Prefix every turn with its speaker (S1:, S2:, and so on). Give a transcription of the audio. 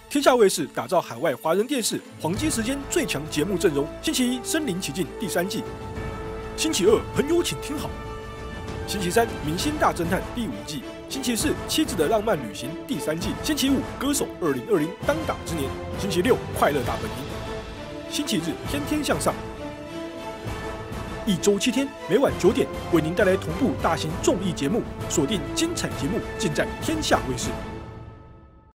S1: 天下卫视打造海外华人电视黄金时间最强节目阵容。星期一《身临其境》第3季，星期二朋友请听好，星期三《明星大侦探》第5季，星期四《妻子的浪漫旅行》第3季，星期五《歌手2020当打之年》，星期六《快乐大本营》，星期日天天向上。1周7天，每晚9点为您带来同步大型综艺节目，锁定精彩节目尽在天下卫视。